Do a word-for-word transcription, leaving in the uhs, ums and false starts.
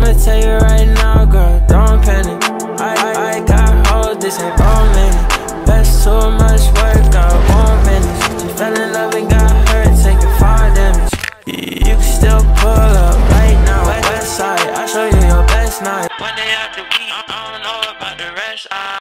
I'ma tell you right now, girl, don't panic. I, I, I got hold, this ain't romantic. That's too much work, I won't manage. She fell in love and got hurt, taking fire damage. You can still pull up right now, west side. I'll show you your best night. One day after week, I don't know about the rest. I